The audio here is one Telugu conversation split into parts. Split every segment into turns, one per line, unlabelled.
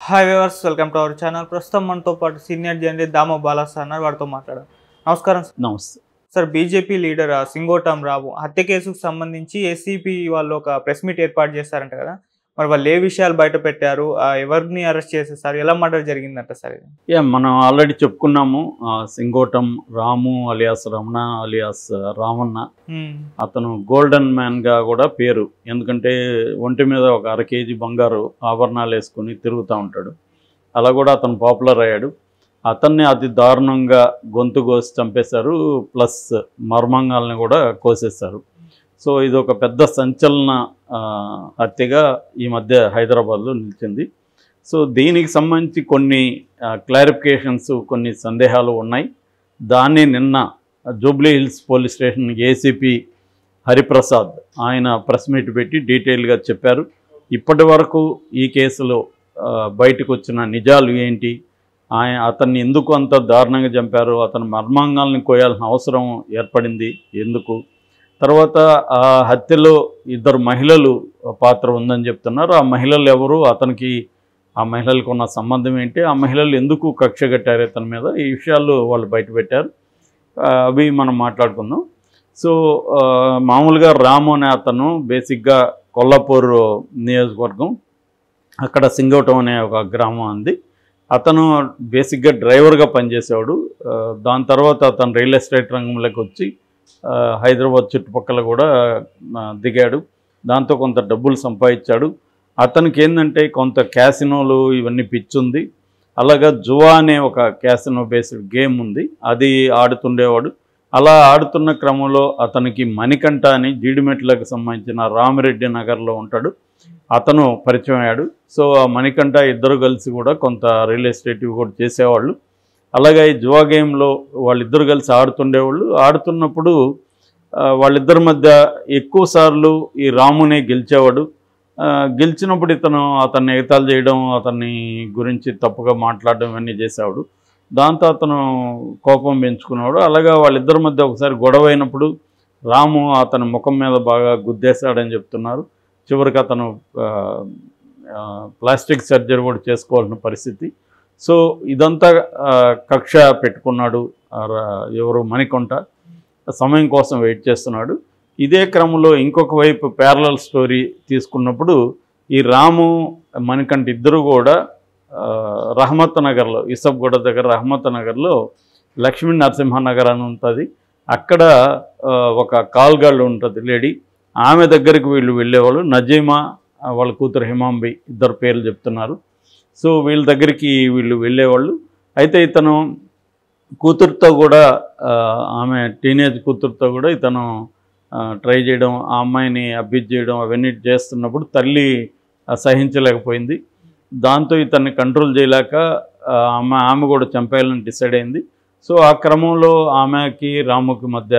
Hi viewers, welcome to our channel. ప్రస్తుతం మనతో పాటు సీనియర్ జర్నలిస్ట్ దామో బాలాస్ అన్నారు. వారితో మాట్లాడారు. నమస్కారం సార్.
నమస్తే
sir, BJP leader Singotam Rao హత్య కేసుకు సంబంధించి ఏసీపీ వాళ్ళు ఒక ప్రెస్ మీట్ ఏర్పాటు చేస్తారంట కదా, మరి వాళ్ళు ఏ విషయాలు బయట పెట్టారు, ఎవరిని అరెస్ట్ చేసేసారు, ఎలా మర్డర్ జరిగిందంట సార్? ఇది
మనం ఆల్రెడీ చెప్పుకున్నాము. సింగోటం రాము అలియాస్ రమణ అలియాస్ రామన్న, అతను గోల్డెన్ మ్యాన్గా కూడా పేరు. ఎందుకంటే ఒంటి మీద ఒక 1/2 కేజీ బంగారు ఆభరణాలు వేసుకుని తిరుగుతూ ఉంటాడు. అలా కూడా అతను పాపులర్ అయ్యాడు. అతన్ని అతి దారుణంగా గొంతు కోసి చంపేశారు, ప్లస్ మర్మాంగాల్ని కూడా కోసేశారు. సో ఇది ఒక పెద్ద సంచలన హత్యగా ఈ మధ్య హైదరాబాద్లో నిలిచింది. సో దీనికి సంబంధించి కొన్ని క్లారిఫికేషన్స్, కొన్ని సందేహాలు ఉన్నాయి. దాన్ని నిన్న Jubilee Hills police station ACP Hariprasad ఆయన ప్రెస్ మీట్ పెట్టి డీటెయిల్గా చెప్పారు. ఇప్పటి వరకు ఈ కేసులో బయటకు వచ్చిన నిజాలు ఏంటి, అతన్ని ఎందుకు అంత దారుణంగా చంపారు, అతని మర్మాంగాల్ని కోయాల్సిన అవసరం ఏర్పడింది ఎందుకు, తర్వాత ఆ హత్యలో 2 మహిళలు పాత్ర ఉందని చెప్తున్నారు. ఆ మహిళలు ఎవరు, అతనికి ఆ మహిళలకు ఉన్న సంబంధం ఏంటి, ఆ మహిళలు ఎందుకు కక్ష కట్టారు ఇతని మీద, ఈ విషయాలు వాళ్ళు బయట పెట్టారు. అవి మనం మాట్లాడుకుందాం. సో మామూలుగా రాము అనే అతను బేసిక్గా కొల్లాపూర్ నియోజకవర్గం, అక్కడ సింగోటం అనే ఒక గ్రామం ఉంది. అతను బేసిక్గా డ్రైవర్గా పనిచేసేవాడు. దాని తర్వాత అతను రియల్ ఎస్టేట్ రంగంలోకి వచ్చి హైదరాబాద్ చుట్టుపక్కల కూడా దిగాడు. దాంతో కొంత డబ్బులు సంపాదించాడు. అతనికి ఏంటంటే కొంత క్యాసినోలు ఇవన్నీ పిచ్చుంది. అలాగా జువా అనే ఒక క్యాసినో బేస్డ్ గేమ్ ఉంది, అది ఆడుతుండేవాడు. అలా ఆడుతున్న క్రమంలో అతనికి మణికంఠ అని జీడిమెట్లకు సంబంధించిన రామిరెడ్డి నగర్లో ఉంటాడు, అతను పరిచయం అయ్యాడు. సో ఆ మణికంఠ ఇద్దరు కలిసి కూడా కొంత రియల్ ఎస్టేట్ కూడా చేసేవాళ్ళు. అలాగే ఈ జువా గేమ్లో వాళ్ళిద్దరు కలిసి ఆడుతుండేవాళ్ళు. ఆడుతున్నప్పుడు వాళ్ళిద్దరి మధ్య ఎక్కువ సార్లు ఈ రామునే గెలిచేవాడు. గెలిచినప్పుడు అతన్ని ఎగతాళి చేయడం, అతన్ని గురించి తప్పుగా మాట్లాడడం ఇవన్నీ చేసేవాడు. దాంతో అతను కోపం పెంచుకునేవాడు. అలాగా వాళ్ళిద్దరి మధ్య ఒకసారి గొడవ అయినప్పుడు రాము అతని ముఖం మీద బాగా గుద్దేశాడని చెప్తున్నారు. చివరికి అతను ప్లాస్టిక్ సర్జరీ కూడా చేసుకోవాల్సిన పరిస్థితి. సో ఇదంతా కక్ష పెట్టుకున్నాడు ఎవరు, మణికంఠ. సమయం కోసం వెయిట్ చేస్తున్నాడు. ఇదే క్రమంలో ఇంకొక వైపు ప్యారలల్ స్టోరీ తీసుకున్నప్పుడు ఈ రాము మణికంఠ ఇద్దరు కూడా రహమత్ నగర్లో, ఇసబ్గూడ దగ్గర రహమత్ నగర్లో లక్ష్మీ నరసింహనగర్ అని ఉంటుంది. అక్కడ ఒక కాల్ గర్ల్ ఉంటుంది లేడీ, ఆమె దగ్గరికి వీళ్ళు వెళ్ళేవాళ్ళు. నజీమా వాళ్ళ కూతురు హిమాంబి, ఇద్దరు పేర్లు చెప్తున్నారు. సో వీళ్ళ దగ్గరికి వీళ్ళు వెళ్ళేవాళ్ళు. అయితే ఇతను కూతురుతో కూడా, ఆమె టీనేజ్ కూతురుతో కూడా ఇతను ట్రై చేయడం, ఆ అమ్మాయిని అబ్యూజ్ చేయడం అవన్నీ చేస్తున్నప్పుడు తల్లి సహించలేకపోయింది. దాంతో ఇతన్ని కంట్రోల్ చేయలేక ఆమె కూడా చంపేయాలని డిసైడ్ అయింది. సో ఆ క్రమంలో ఆమెకి రాముకి మధ్య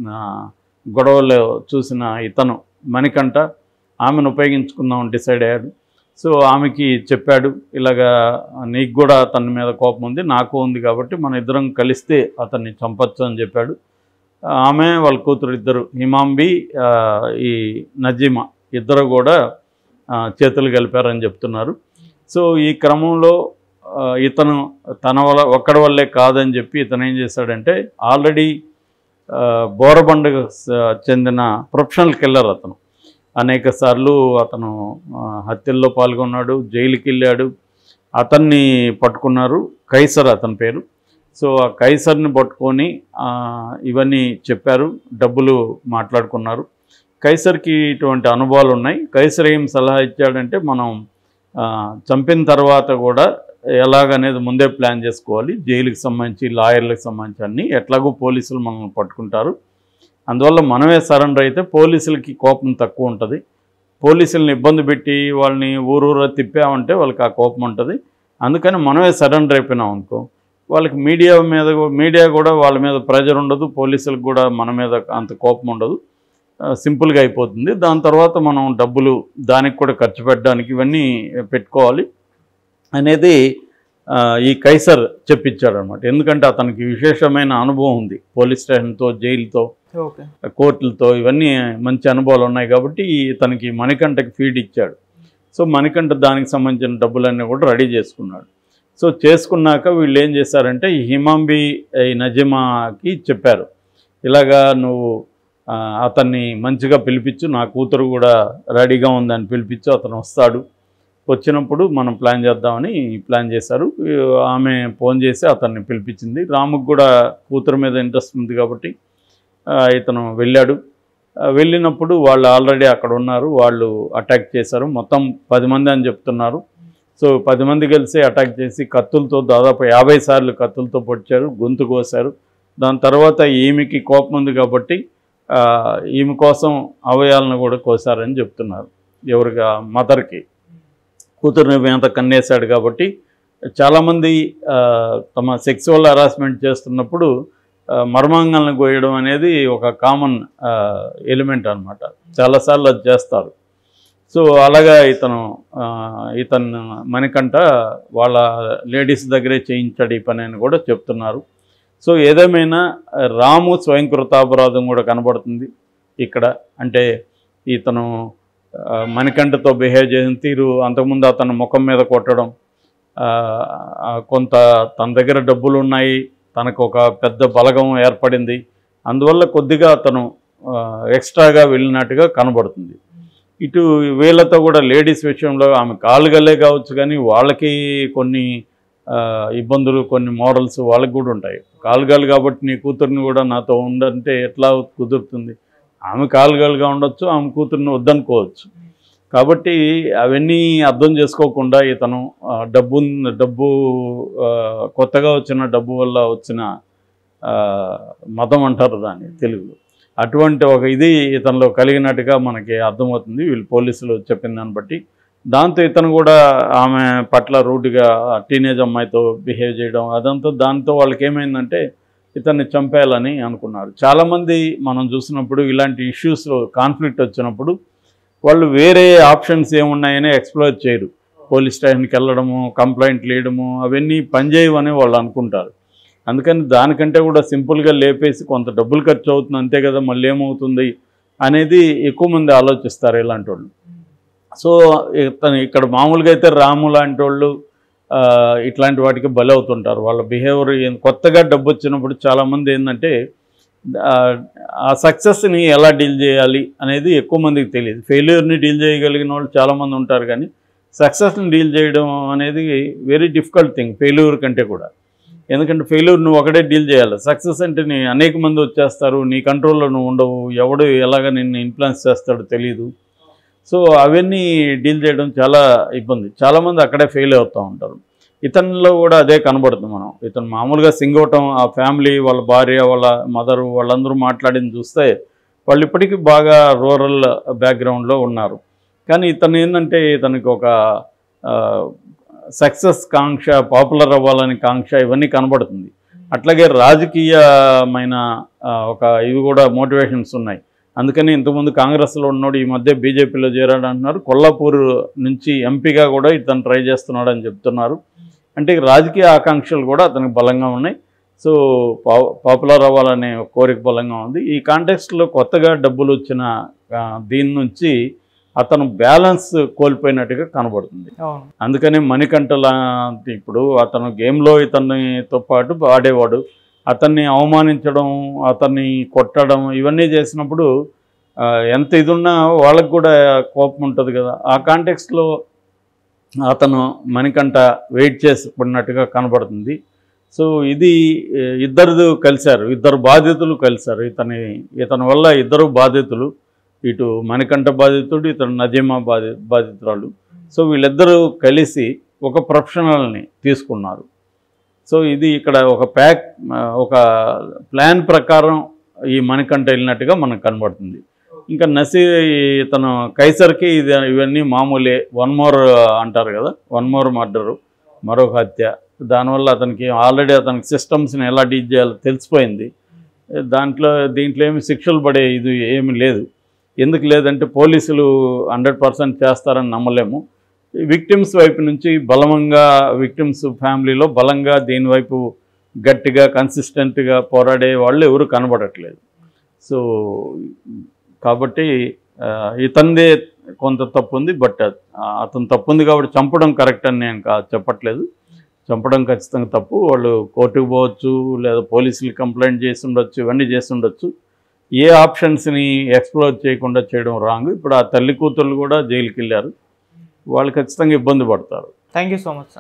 గొడవలు చూసిన ఇతను మణికంఠ ఆమెను ఉపయోగించుకుందామని డిసైడ్ అయ్యాడు. సో ఆమెకి చెప్పాడు, ఇలాగా నీకు కూడా అతని మీద కోపం ఉంది, నాకు ఉంది, కాబట్టి మన ఇద్దరం కలిస్తే అతన్ని చంపచ్చు అని చెప్పాడు. ఆమె వాళ్ళ కూతురు ఇద్దరు, హిమాంబి ఈ నజీమా ఇద్దరు కూడా చేతులు కలిపారని చెప్తున్నారు. సో ఈ క్రమంలో ఇతను ఒక్కడి వల్లే కాదని చెప్పి ఇతను ఏం చేశాడంటే, ఆల్రెడీ బోరబండకు చెందిన ప్రొఫెషనల్ కిల్లర్ అతను. అనేక సార్లు అతను హత్యల్లో పాల్గొన్నాడు, జైలుకి వెళ్ళాడు. అతన్ని పట్టుకున్నారు, కైసర్ అతని పేరు. సో ఆ కైసర్ని పట్టుకొని ఇవన్నీ చెప్పారు, డబ్బులు మాట్లాడుకున్నారు. కైసర్కి ఇటువంటి అనుభవాలు ఉన్నాయి. కైసర్ ఏం సలహా ఇచ్చాడంటే, మనం చంపిన తర్వాత కూడా ఎలాగనేది ముందే ప్లాన్ చేసుకోవాలి, జైలుకి సంబంధించి లాయర్లకు సంబంధించి అన్నీ, ఎట్లాగో పోలీసులు మనల్ని పట్టుకుంటారు, అందువల్ల మనమే సరెండర్ అయితే పోలీసులకి కోపం తక్కువ ఉంటుంది. పోలీసులను ఇబ్బంది పెట్టి వాళ్ళని ఊరూరా తిప్పామంటే వాళ్ళకి ఆ కోపం ఉంటుంది. అందుకని మనమే సరెండర్ అయిపోయినాం అనుకో, వాళ్ళకి మీడియా కూడా వాళ్ళ మీద ప్రెజర్ ఉండదు, పోలీసులకు కూడా మన మీద అంత కోపం ఉండదు, సింపుల్గా అయిపోతుంది. దాని తర్వాత మనం డబ్బులు దానికి కూడా ఖర్చు పెట్టడానికి ఇవన్నీ పెట్టుకోవాలి అనేది ఈ కైసర్ చెప్పించాడు అనమాట. ఎందుకంటే అతనికి విశేషమైన అనుభవం ఉంది, పోలీస్ స్టేషన్తో, జైలుతో, కోర్టులతో ఇవన్నీ మంచి అనుభవాలు ఉన్నాయి కాబట్టి తనకి మణికంఠకి ఫీడ్ ఇచ్చాడు. సో మణికంఠ దానికి సంబంధించిన డబ్బులన్నీ కూడా రెడీ చేసుకున్నాడు. సో చేసుకున్నాక వీళ్ళు ఏం చేశారంటే ఈ హిమాంబి ఈ నజీమాకి చెప్పారు, ఇలాగా నువ్వు అతన్ని మంచిగా పిలిపించు, నా కూతురు కూడా రెడీగా ఉందని పిలిపించు, అతను వస్తాడు, వచ్చినప్పుడు మనం ప్లాన్ చేద్దామని ప్లాన్ చేశారు. ఆమె ఫోన్ చేసి అతన్ని పిలిపించింది. రాముకు కూడా కూతురు మీద ఇంట్రెస్ట్ ఉంది కాబట్టి ఇతను వెళ్ళాడు. వెళ్ళినప్పుడు వాళ్ళు ఆల్రెడీ అక్కడ ఉన్నారు, వాళ్ళు అటాక్ చేశారు. మొత్తం 10 మంది అని చెప్తున్నారు. సో 10 మంది కలిసి అటాక్ చేసి కత్తులతో దాదాపు 50 సార్లు కత్తులతో పొడిచారు, గొంతు కోసారు. దాని తర్వాత ఈమెకి కోపం ఉంది కాబట్టి ఈమె కోసం అవయాలను కూడా కోసారని చెప్తున్నారు. ఎవరిగా మదర్కి, కూతురుని మీద కన్నేశాడు కాబట్టి చాలామంది తమ సెక్సువల్ హరాస్మెంట్ చేస్తున్నప్పుడు మర్మాంగాలను కోయడం అనేది ఒక కామన్ ఎలిమెంట్ అనమాట. చాలాసార్లు అది చేస్తారు. సో అలాగా ఇతను మణికంఠ వాళ్ళ లేడీస్ దగ్గరే చేయించాడు ఈ పని అని కూడా చెప్తున్నారు. సో ఏదేమైనా రాము స్వయంకృతాపరాధం కూడా కనబడుతుంది ఇక్కడ. అంటే ఇతను మణికంఠతో బిహేవ్ చేసిన తీరు, అంతకుముందు అతను ముఖం మీద కొట్టడం, కొంత తన దగ్గర డబ్బులు ఉన్నాయి, తనకు ఒక పెద్ద బలగం ఏర్పడింది, అందువల్ల కొద్దిగా అతను ఎక్స్ట్రాగా వెళ్ళినట్టుగా కనబడుతుంది. ఇటు వీళ్ళతో కూడా లేడీస్ విషయంలో ఆమె కాలుగలే కావచ్చు, కానీ వాళ్ళకి కొన్ని ఇబ్బందులు, కొన్ని మోరల్స్ వాళ్ళకి కూడా ఉంటాయి. కాలుగాలు కాబట్టి నీ కూతుర్ని కూడా నాతో ఉండంటే ఎట్లా కుదురుతుంది? ఆమె కాలుగాలుగా ఉండొచ్చు, ఆమె కూతుర్ని వద్దనుకోవచ్చు. కాబట్టి అవన్నీ అర్థం చేసుకోకుండా ఇతను డబ్బు కొత్తగా వచ్చిన డబ్బు వల్ల వచ్చిన మతం అంటారు దాన్ని తెలుగులో, అటువంటి ఒక ఇది ఇతనిలో కలిగినట్టుగా మనకి అర్థమవుతుంది వీళ్ళు పోలీసులు చెప్పిన దాన్ని బట్టి. దాంతో ఇతను కూడా ఆమె పట్ల రూడ్గా టీనేజ్ అమ్మాయితో బిహేవ్ చేయడం, అదంతా దాంతో వాళ్ళకి ఏమైందంటే ఇతన్ని చంపేయాలని అనుకున్నారు. చాలామంది మనం చూసినప్పుడు ఇలాంటి ఇష్యూస్ కాన్ఫ్లిక్ట్ వచ్చినప్పుడు వాళ్ళు వేరే ఆప్షన్స్ ఏమున్నాయని ఎక్స్ప్లోర్ చేయరు. పోలీస్ స్టేషన్కి వెళ్ళడము, కంప్లైంట్లు వేయడము అవన్నీ పనిచేయవని వాళ్ళు అనుకుంటారు. అందుకని దానికంటే కూడా సింపుల్గా లేపేసి కొంత డబ్బులు ఖర్చు అవుతుంది అంతే కదా, మళ్ళీ ఏమవుతుంది అనేది ఎక్కువ మంది ఆలోచిస్తారు ఇలాంటి వాళ్ళు. సో ఇక్కడ మామూలుగా అయితే రాము లాంటి వాళ్ళు ఇట్లాంటి వాటికి బలి అవుతుంటారు. వాళ్ళ బిహేవియర్ కొత్తగా డబ్బు వచ్చినప్పుడు చాలామంది ఏంటంటే ఆ సక్సెస్ని ఎలా డీల్ చేయాలి అనేది ఎక్కువ మందికి తెలియదు. ఫెయిల్యూర్ని డీల్ చేయగలిగిన వాళ్ళు చాలామంది ఉంటారు, కానీ సక్సెస్ని డీల్ చేయడం అనేది వెరీ డిఫికల్ట్ థింగ్ ఫెయిల్యూర్ కంటే కూడా. ఎందుకంటే ఫెయిల్యూర్ నువ్వు ఒకటే డీల్ చేయాలి, సక్సెస్ అంటే నీ అనేక మంది వచ్చేస్తారు, నీ కంట్రోల్లో నువ్వు ఉండవు, ఎవడు ఎలాగ నిన్ను ఇన్ఫ్లుయెన్స్ చేస్తాడో తెలియదు. సో అవన్నీ డీల్ చేయడం చాలా ఇబ్బంది. చాలామంది అక్కడే ఫెయిల్ అవుతూ ఉంటారు. ఇతనిలో కూడా అదే కనబడుతుంది. ఇతను మామూలుగా సింగవటం, ఆ ఫ్యామిలీ, వాళ్ళ భార్య, వాళ్ళ మదరు, వాళ్ళందరూ మాట్లాడింది చూస్తే వాళ్ళు ఇప్పటికీ బాగా రూరల్ బ్యాక్గ్రౌండ్లో ఉన్నారు. కానీ ఇతను ఏంటంటే ఇతనికి ఒక సక్సెస్ కాంక్ష, పాపులర్ అవ్వాలని కాంక్ష ఇవన్నీ కనబడుతుంది. అట్లాగే రాజకీయమైన ఒక ఇవి కూడా మోటివేషన్స్ ఉన్నాయి. అందుకని ఇంతకుముందు కాంగ్రెస్లో ఉన్నాడు, ఈ మధ్య బీజేపీలో చేరాడు అంటున్నారు. కొల్లాపూర్ నుంచి ఎంపీగా కూడా ఇతను ట్రై చేస్తున్నాడు అని చెప్తున్నారు. అంటే రాజకీయ ఆకాంక్షలు కూడా అతనికి బలంగా ఉన్నాయి. సో పాపులర్ అవ్వాలనే కోరిక బలంగా ఉంది. ఈ కాంటెక్స్ట్లో కొత్తగా డబ్బులు వచ్చిన దీని నుంచి అతను బ్యాలెన్స్ కోల్పోయినట్టుగా కనబడుతుంది. అందుకని మణికంఠ లాంటి ఇప్పుడు అతను గేమ్లో ఇతనితో పాటు ఆడేవాడు, అతన్ని అవమానించడం, అతన్ని కొట్టడం ఇవన్నీ చేసినప్పుడు ఎంత ఇది ఉన్నా వాళ్ళకు కూడా కోపం ఉంటుంది కదా. ఆ కాంటెక్స్ట్లో అతను మణికంఠ వెయిట్ చేసుకున్నట్టుగా కనబడుతుంది. సో ఇది ఇద్దరు కలిశారు, ఇద్దరు బాధితులు కలిశారు. ఇతని వల్ల ఇద్దరు బాధితులు, ఇటు మణికంఠ బాధితుడు, ఇతను నజీమా బాధితురాలు. సో వీళ్ళిద్దరూ కలిసి ఒక ప్రొఫెషనల్ని తీసుకున్నారు. సో ఇది ఇక్కడ ఒక ప్లాన్ ప్రకారం ఈ మణికంఠ వెళ్ళినట్టుగా మనకు కనబడుతుంది. ఇంకా ఇతను కైసర్కి ఇవన్నీ మామూలే, 1 more అంటారు కదా, 1 more మర్డరు, మరొక హత్య. దానివల్ల అతనికి ఆల్రెడీ అతనికి సిస్టమ్స్ని ఎలా డీల్ చేయాలో తెలిసిపోయింది. దీంట్లో ఏమి శిక్షలు పడే ఇది ఏమి లేదు. ఎందుకు లేదంటే పోలీసులు 100% చేస్తారని నమ్మలేము. విక్టిమ్స్ వైపు నుంచి బలంగా, విక్టిమ్స్ ఫ్యామిలీలో బలంగా దీనివైపు గట్టిగా కన్సిస్టెంట్గా పోరాడే వాళ్ళు ఎవరు కనబడట్లేదు. సో కాబట్టి ఇతనిదే కొంత తప్పు ఉంది. బట్ అతను తప్పు ఉంది కాబట్టి చంపడం కరెక్ట్ అని నేను చెప్పట్లేదు. చంపడం ఖచ్చితంగా తప్పు. వాళ్ళు కోర్టుకు పోవచ్చు, లేదా పోలీసులు కంప్లైంట్ చేసి ఉండొచ్చు, ఇవన్నీ చేసి ఉండొచ్చు. ఏ ఆప్షన్స్ని ఎక్స్ప్లోర్ చేయకుండా చేయడం రాంగ్. ఇప్పుడు ఆ తల్లి కూతుళ్ళు కూడా జైలుకి వెళ్ళారు. వాళ్ళు ఖచ్చితంగా ఇబ్బంది పడతారు.
Thank you so much.